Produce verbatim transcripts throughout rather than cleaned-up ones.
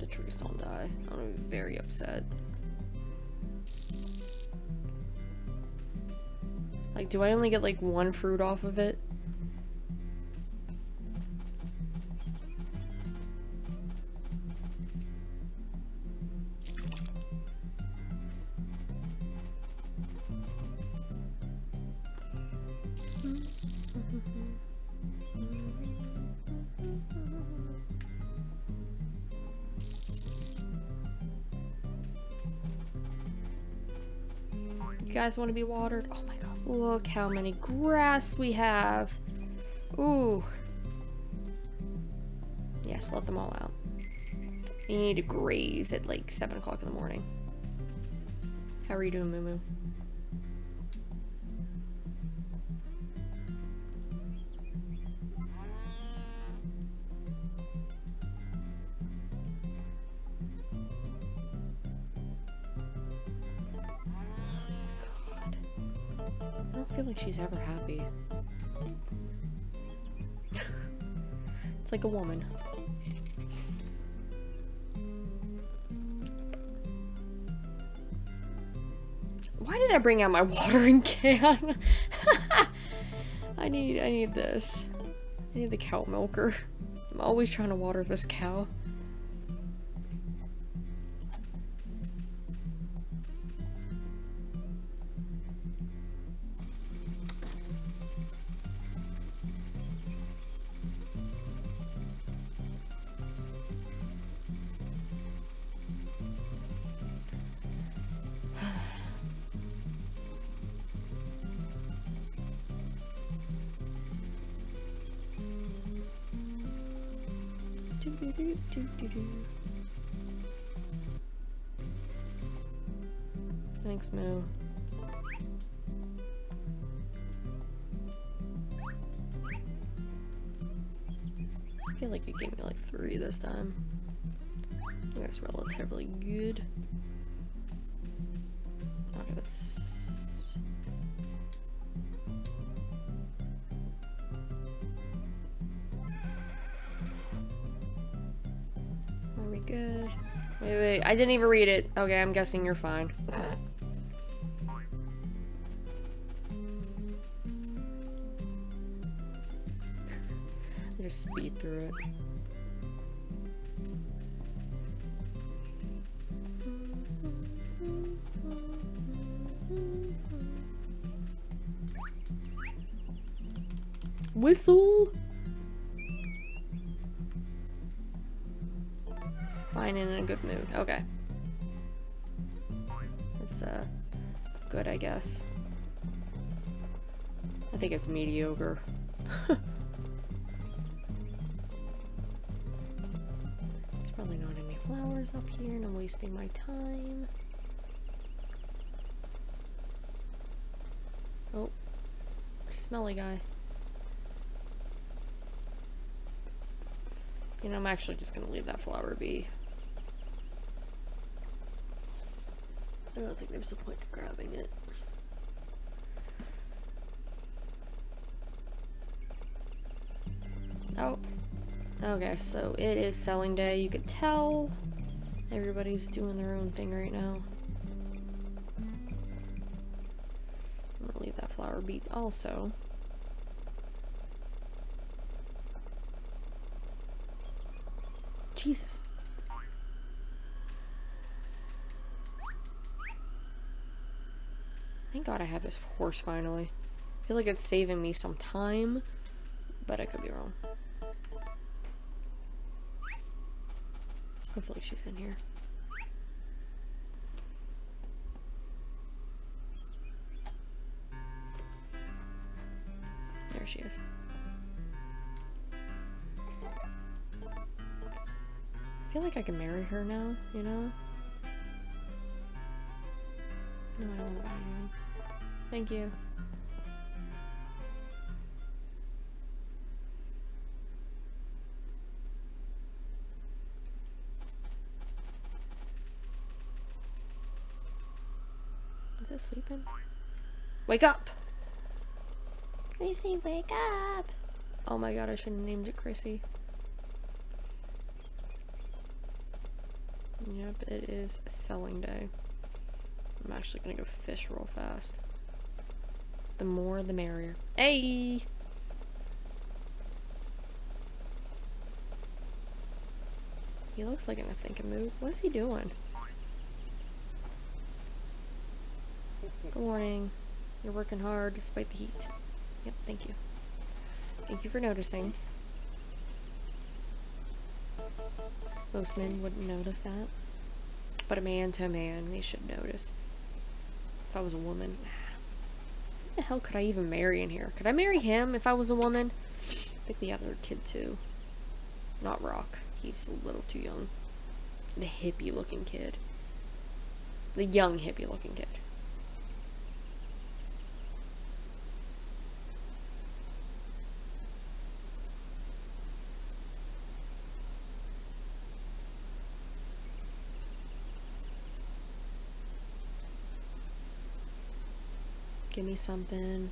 the trees don't die. I'm gonna be very upset. Like, do I only get like one fruit off of it? You guys want to be watered? Oh my god, look how many grass we have. Ooh. Yes, let them all out. You need to graze at like seven o'clock in the morning. How are you doing, Moo Moo? I don't feel like she's ever happy. It's like a woman. Why did I bring out my watering can? I need I need this. I need the cow milker. I'm always trying to water this cow. Thanks, Moo. I feel like you gave me like three this time. That's relatively good. Okay, that's... Are we good? Wait, wait, I didn't even read it. Okay, I'm guessing you're fine. I just speed through it. Whistle! Fine and in a good mood. Okay. That's, uh, good, I guess. I think it's mediocre. There's probably not any flowers up here, and I'm wasting my time. Oh. Smelly guy. You know, I'm actually just gonna leave that flower be. I don't think there's a point to grabbing it. Oh. Okay, so it is selling day. You could tell everybody's doing their own thing right now. I'm gonna leave that flower be also. Jesus. Thank God I have this horse finally. I feel like it's saving me some time, but I could be wrong. Hopefully she's in here. There she is. I feel like I can marry her now, you know? No, I don't want to buy one. Thank you. Is it sleeping? Wake up! Chrissy, wake up! Oh my god, I should have named it Chrissy. Yep, it is selling day. I'm actually gonna go fish real fast. The more, the merrier. Hey! He looks like in a thinking mood. What is he doing? Good morning. You're working hard despite the heat. Yep, thank you. Thank you for noticing. Most men wouldn't notice that. But a man to a man, they should notice. If I was a woman. What the hell could I even marry in here? Could I marry him if I was a woman? I think the other kid too. Not Rock. He's a little too young. The hippie looking kid. The young hippie looking kid. Give me something.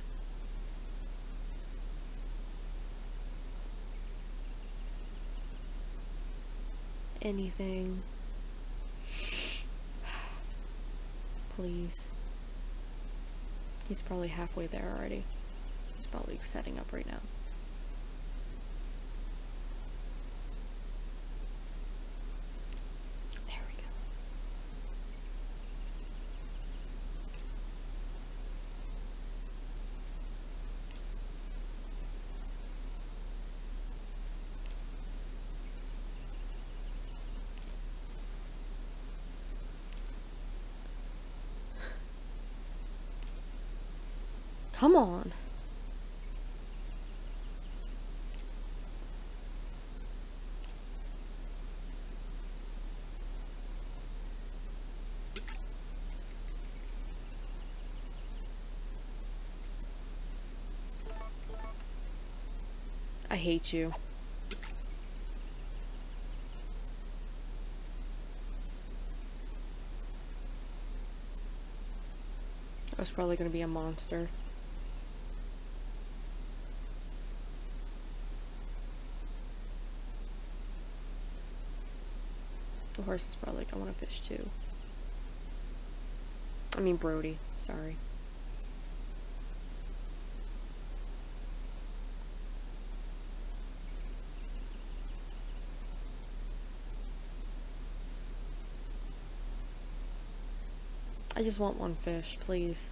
Anything. Please. He's probably halfway there already. He's probably setting up right now. There we go. Come on. I hate you. That was probably gonna be a monster. The horse is probably like, I want to fish too. I mean Brody, sorry. I just want one fish, please.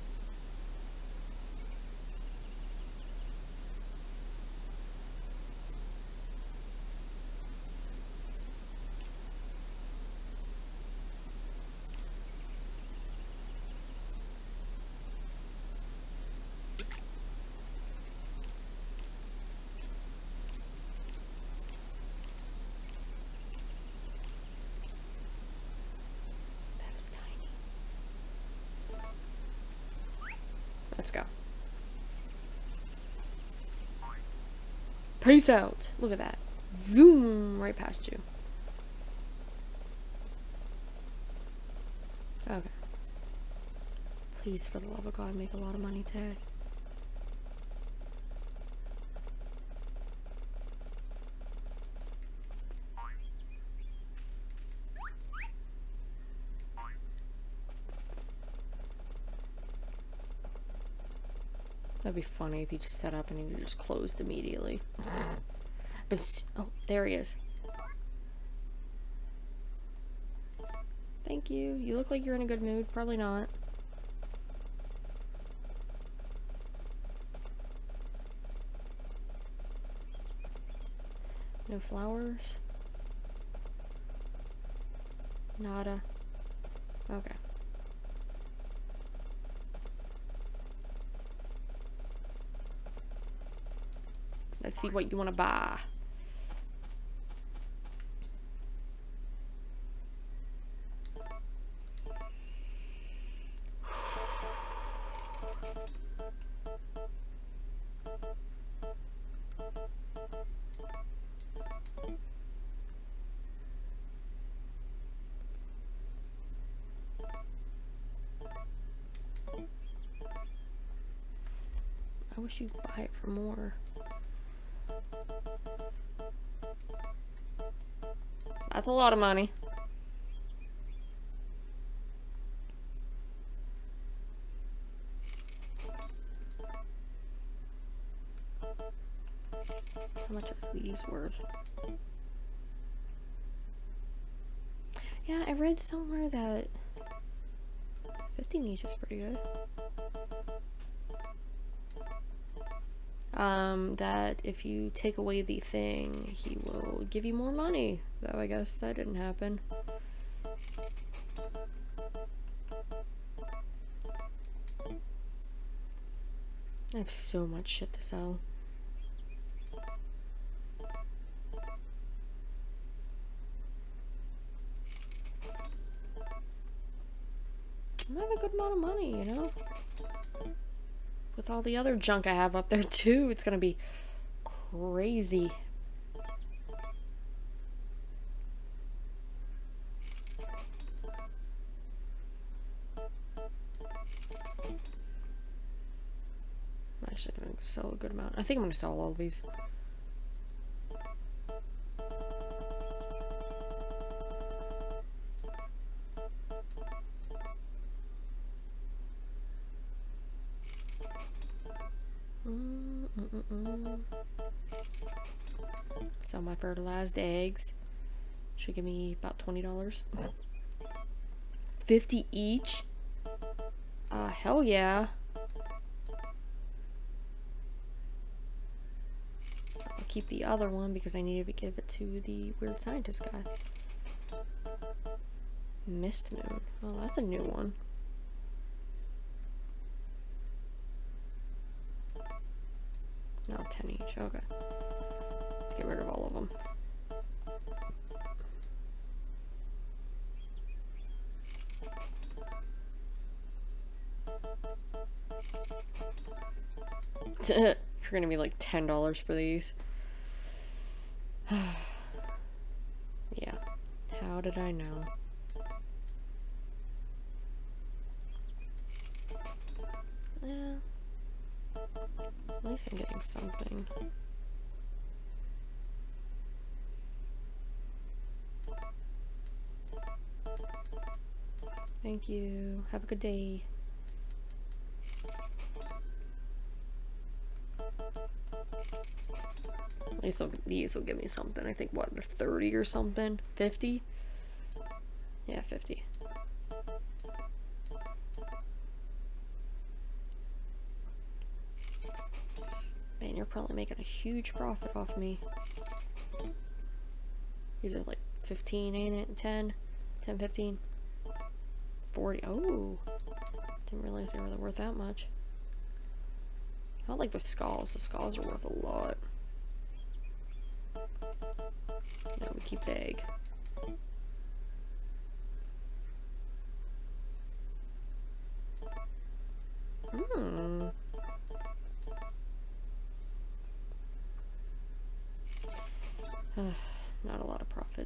Let's go. Peace out. Look at that. Vroom, right past you. Okay. Please, for the love of God, make a lot of money today. That'd be funny if he just set up and he just closed immediately. But, oh, there he is. Thank you. You look like you're in a good mood. Probably not. No flowers? Nada. Okay. Let's see what you want to buy. I wish you'd buy it for more. That's a lot of money. How much are these worth? Yeah, I read somewhere that fifty niche is pretty good. Um, that if you take away the thing, he will give you more money. Though I guess that didn't happen. I have so much shit to sell. I have a good amount of money, you know? With all the other junk I have up there too, it's gonna be crazy. I'm actually gonna sell a good amount. I think I'm gonna sell all of these. Mm -mm -mm. Sell my fertilized eggs. Should give me about twenty dollars. fifty each? Uh, hell yeah. I'll keep the other one because I need to give it to the weird scientist guy. Mist moon. Oh, that's a new one. No, ten each. Okay. Let's get rid of all of them. You're gonna be like ten dollars for these. Yeah. How did I know? Yeah. At least I'm getting something. Thank you. Have a good day. At least these will give me something. I think, what, they're thirty or something? fifty? Yeah, fifty. Man, you're probably making a huge profit off me. These are like fifteen, ain't it? ten? ten, fifteen? forty. Oh! Didn't realize they were worth that much. I don't like the skulls. The skulls are worth a lot. No, we keep the egg. Hmm. Not a lot of profit.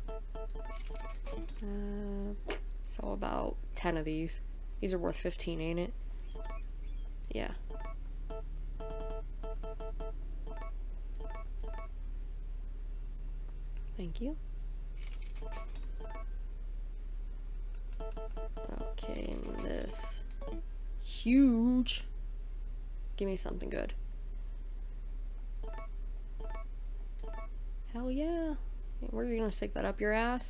uh, so about ten of these. These are worth fifteen, ain't it? Yeah. Thank you. Okay, and this. Huge. Give me something good. Hell yeah. Where are you gonna stick that up your ass?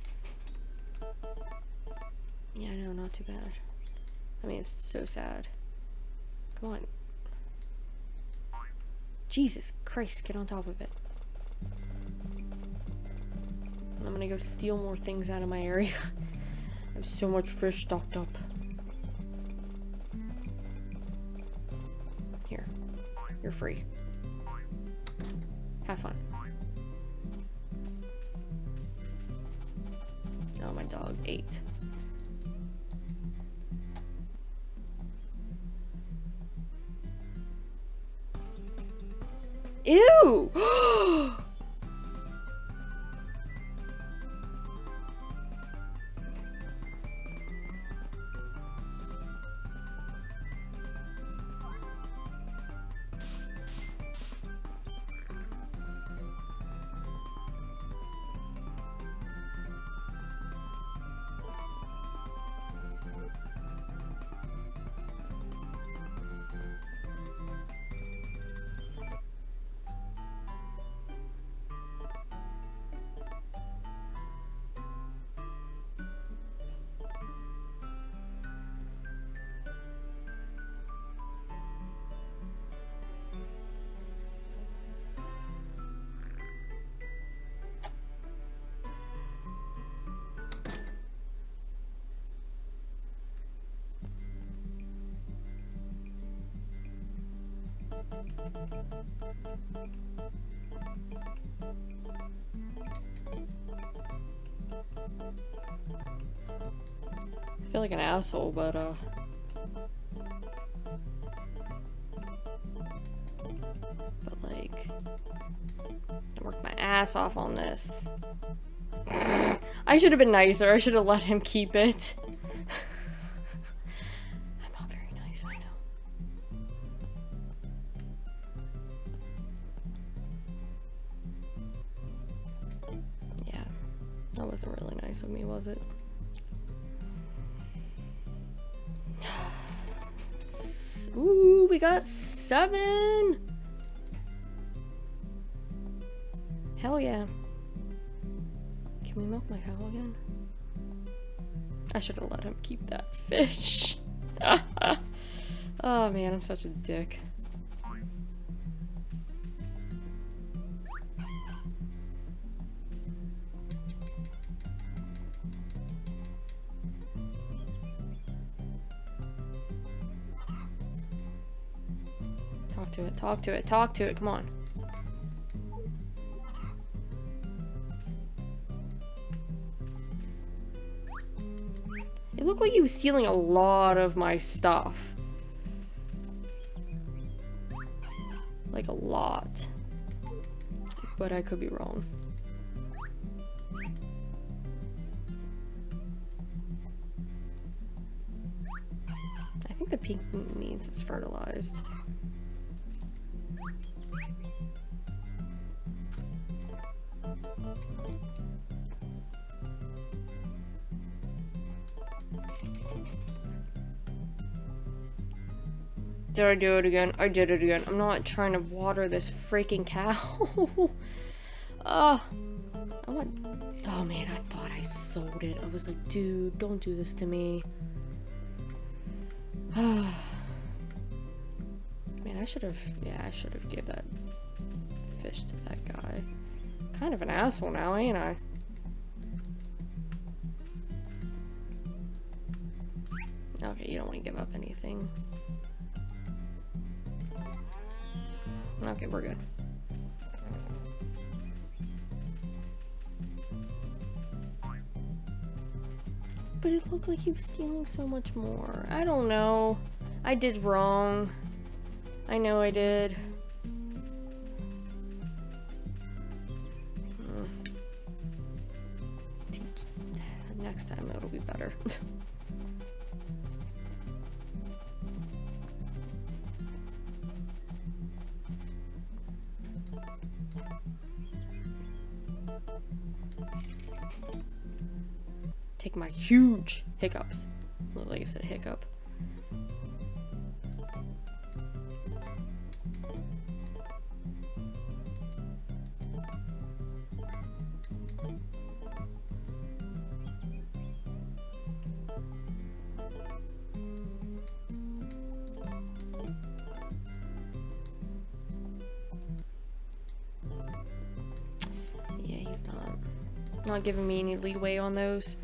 Yeah, I know, not too bad. I mean, it's so sad. Come on. Jesus Christ, get on top of it. I'm gonna go steal more things out of my area. I have so much fish stocked up. Here. You're free. Have fun. Oh, my dog ate. Ew! I feel like an asshole, but uh but like I worked my ass off on this. I should have been nicer. I should have let him keep it. I'm not very nice, I know. Yeah, that wasn't really nice of me, was it? Ooh, we got seven! Hell yeah. Can we milk my cow again? I should have let him keep that fish. Oh man, I'm such a dick. Talk to it, talk to it, talk to it, come on. It looked like he was stealing a lot of my stuff. Like a lot. But I could be wrong. I think the pink means it's fertilized. Did I do it again? I did it again. I'm not trying to water this freaking cow. uh, I want... Oh man, I thought I sold it. I was like, dude, don't do this to me. Man, I should have... Yeah, I should have gave that fish to that guy. Kind of an asshole now, ain't I? Okay, you don't want to give up anything. Okay, we're good. But it looked like he was stealing so much more. I don't know. I did wrong. I know I did. Hmm. Next time it'll be better. Take my huge hiccups. Look like I said hiccup. Yeah, he's not not giving me any leeway on those.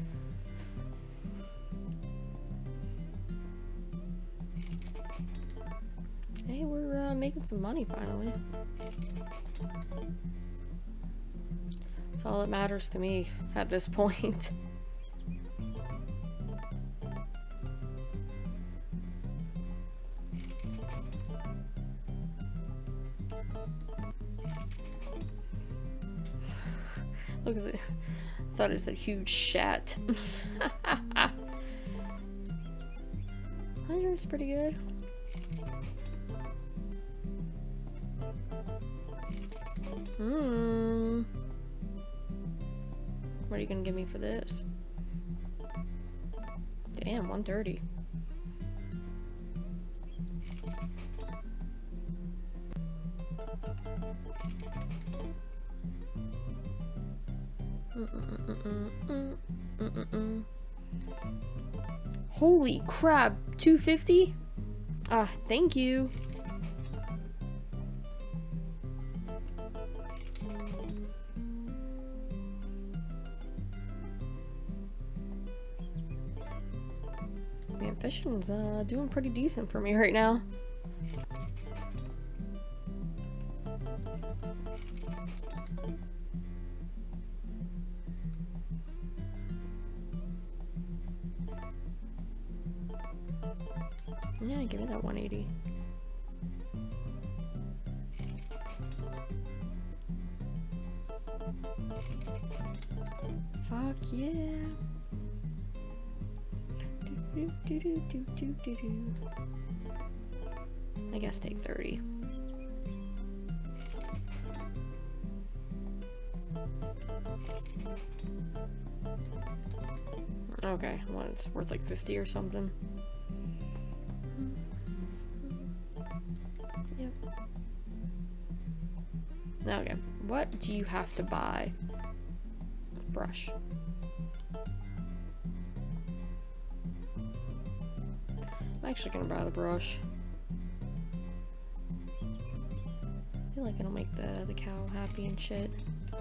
Hey, we're uh, making some money finally. That's all that matters to me at this point. Look at it. I thought it said huge shat. one hundred's pretty good. Hmm. What are you gonna give me for this? Damn, one thirty. Mm-mm-mm-mm-mm-mm-mm. Holy crap, two fifty? Ah, thank you. Man, fishing's uh, doing pretty decent for me right now. give me that one eighty. Fuck yeah. Do, do, do, do, do, do, do. I guess take thirty. Okay, well, it's worth like fifty or something. Yep. Okay, what do you have to buy? Brush. I'm actually gonna buy the brush. I feel like it'll make the, the cow happy and shit.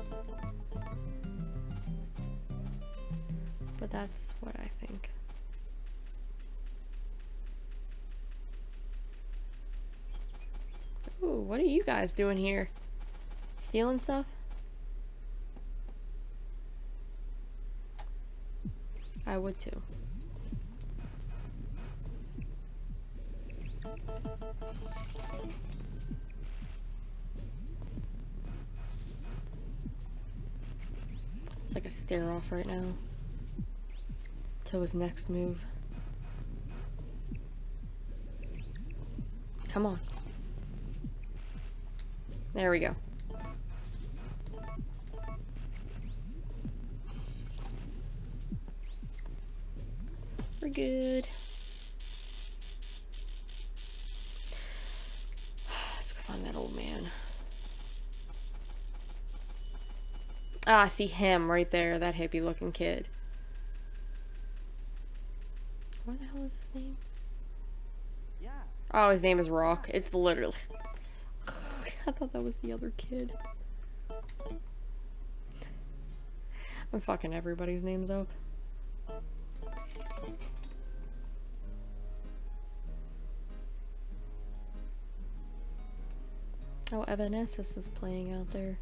But that's what I think. Ooh, what are you guys doing here? Stealing stuff? I would too. It's like a stare off right now. To his next move. Come on. There we go. We're good. Let's go find that old man. Ah, I see him right there, that hippie looking kid. What the hell is his name? Yeah. Oh, his name is Rock. It's literally... I thought that was the other kid. I'm fucking everybody's names up. Oh, Evanescence is playing out there.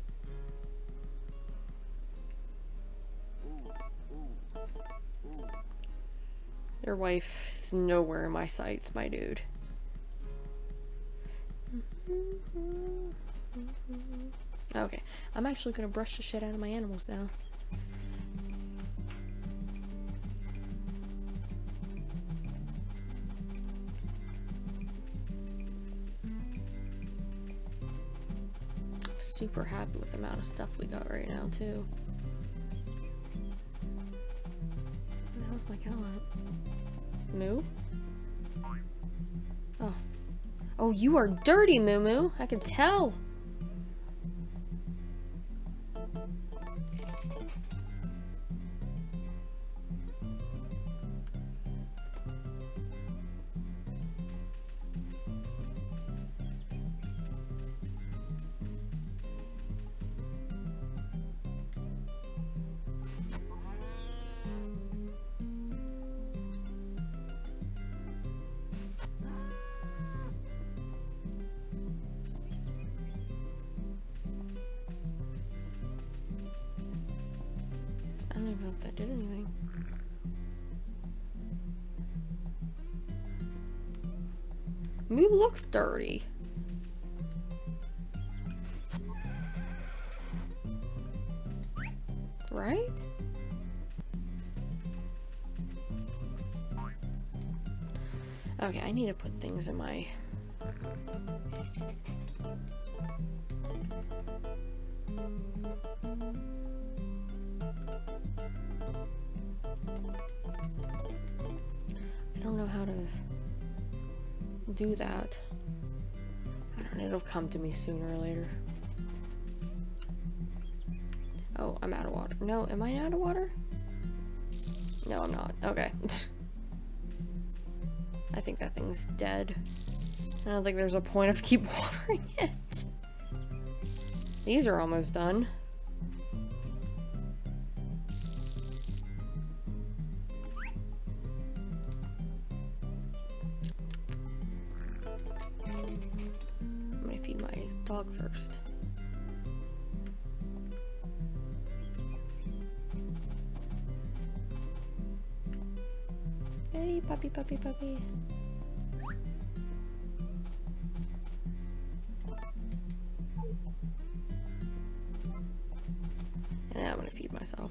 Your wife is nowhere in my sights, my dude. Okay, I'm actually gonna brush the shit out of my animals now. I'm super happy with the amount of stuff we got right now, too. Where the hell's my cow at? Moo? Oh. Oh, you are dirty, Moo Moo. I can tell. I don't even know if that did anything. Moo looks dirty. Right? Okay, I need to put things in my... I don't know how to do that. I don't know, it'll come to me sooner or later. Oh, I'm out of water. No, am I out of water? No, I'm not. Okay. I think that thing's dead. I don't think there's a point of keep watering it. These are almost done. I'm gonna feed my dog first. Hey, puppy, puppy, puppy. myself.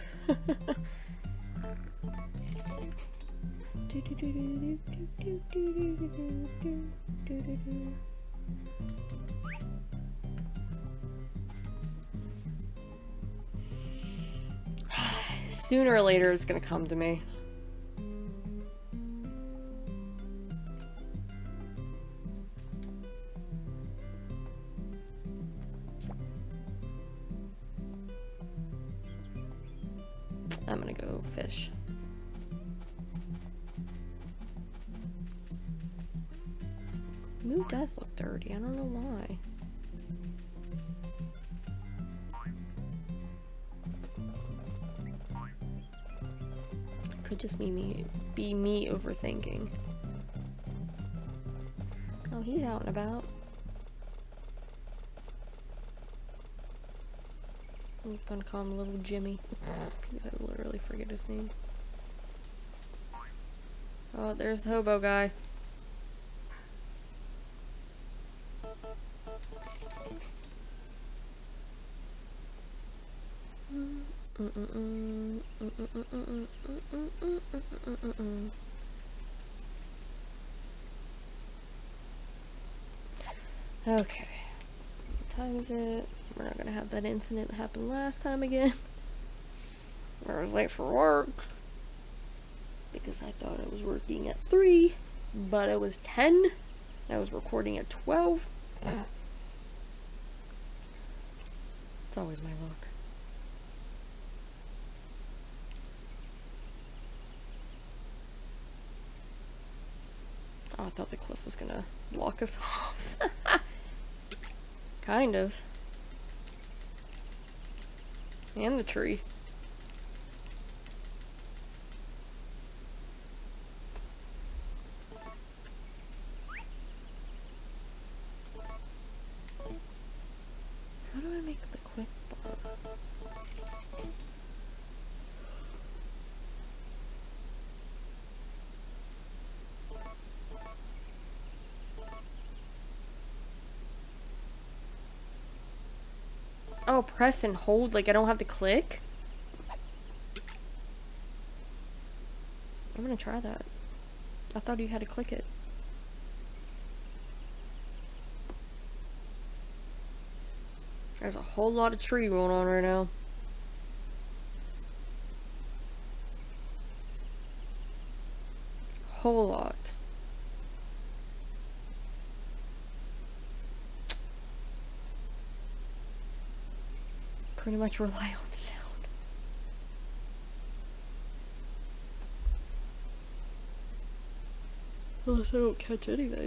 Sooner or later it's gonna come to me. I'm gonna go fish. Moo does look dirty. I don't know why. Could just be me, be me overthinking. Oh, he's out and about. I'm gonna call him Little Jimmy because I literally forget his name. Oh, there's the hobo guy. Okay. What time is it? We're not gonna have that incident that happened last time again. Where I was late for work. Because I thought I was working at three, but it was ten. I was recording at twelve. It's always my luck. Oh, I thought the cliff was gonna block us off. Kind of. And the tree. How do I make the quick bar? Oh, press and hold, like I don't have to click? I'm gonna try that. I thought you had to click it. There's a whole lot of tree going on right now. Whole lot. Pretty much rely on sound. Unless I don't catch anything.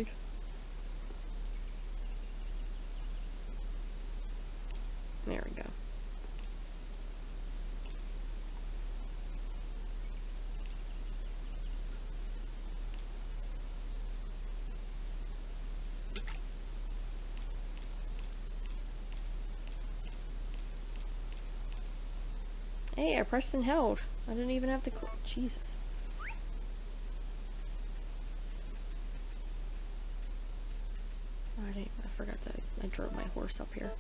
There we go. Hey, I pressed and held. I didn't even have to click. Jesus. I didn't. I forgot to. I drove my horse up here.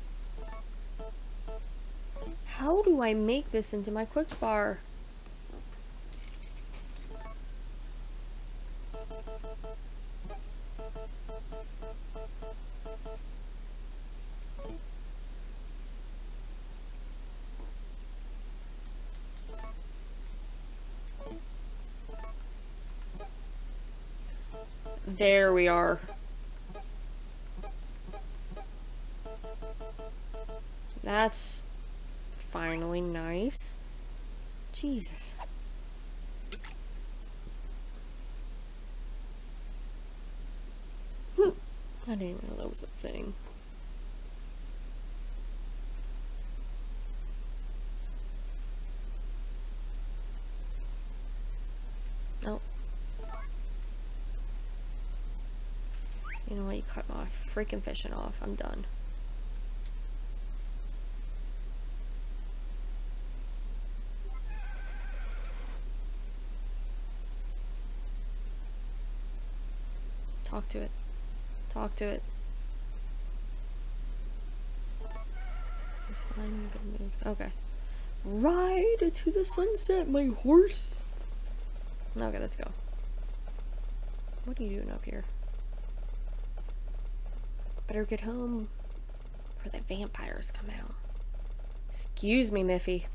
How do I make this into my quick bar? There we are. That's finally nice. Jesus. I didn't even know that was a thing. Oh. You know what? You cut my freaking fishing off. I'm done. Talk to it. Talk to it. It's fine. I'm gonna move. Okay. Ride to the sunset, my horse. Okay, let's go. What are you doing up here? Better get home before the vampires come out. Excuse me, Miffy.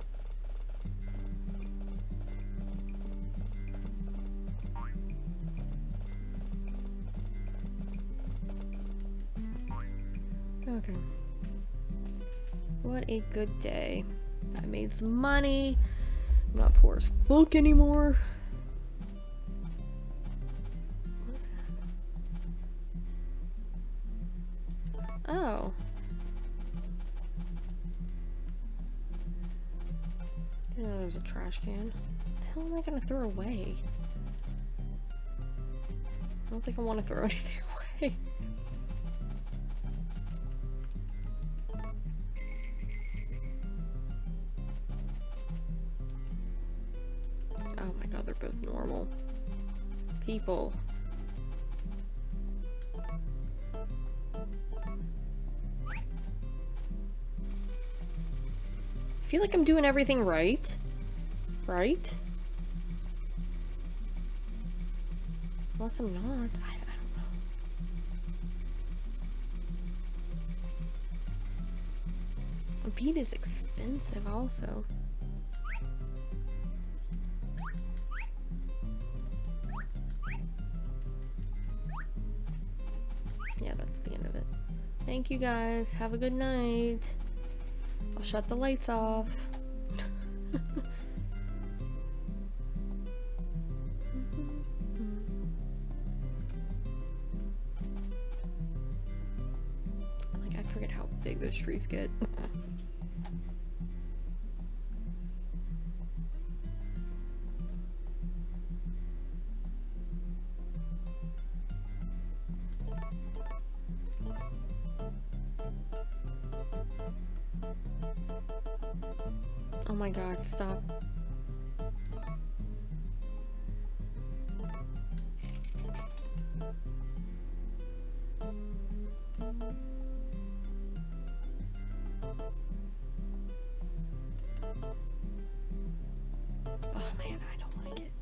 Okay. What a good day. I made some money. I'm not poor as fuck anymore. What is that? Oh. I didn't know there was a trash can. What the hell am I gonna throw away? I don't think I want to throw anything away. Oh my god, they're both normal people. I feel like I'm doing everything right. Right? Unless I'm not. I, I don't know. A bead is expensive also. Yeah, that's the end of it. Thank you guys. Have a good night. I'll shut the lights off. Like, I forget how big those trees get. Oh my god, stop. Oh man, I don't like it.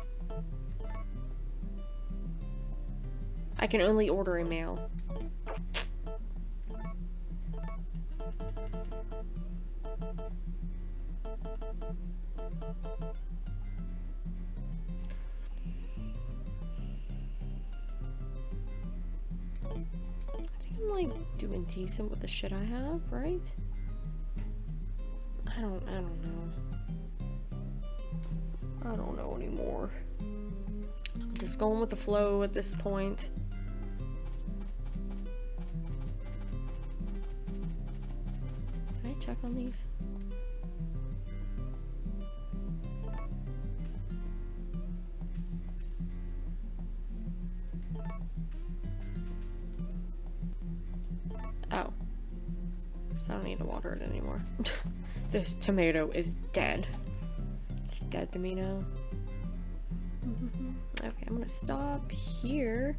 I can only order a mail. Doing decent with the shit I have, right? I don't, I don't know. I don't know anymore. I'm just going with the flow at this point. Can I check on these? Oh. So I don't need to water it anymore. This tomato is dead. It's dead to me now. Okay, I'm gonna stop here.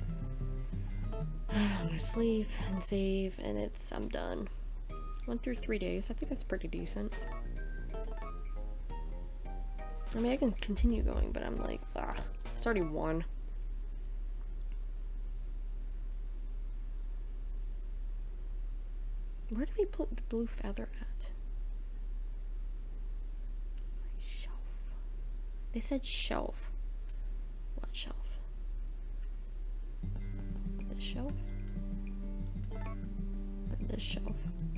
I'm gonna sleep and save, and it's, I'm done. Went through three days. I think that's pretty decent. I mean, I can continue going, but I'm like, ugh, it's already one. Where do they put the blue feather at? My shelf. They said shelf. What shelf? This shelf? Or this shelf?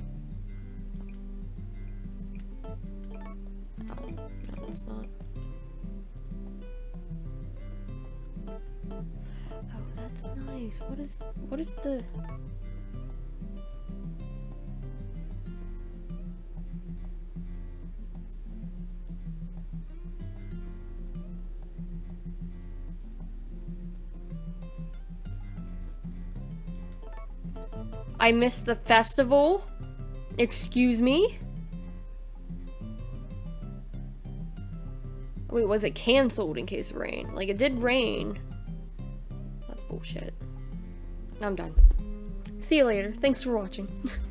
Oh, no, it's not. Oh, that's nice. What is, what is the... I missed the festival? Excuse me? Wait, was it canceled in case of rain? Like, it did rain. That's bullshit. I'm done. See you later. Thanks for watching.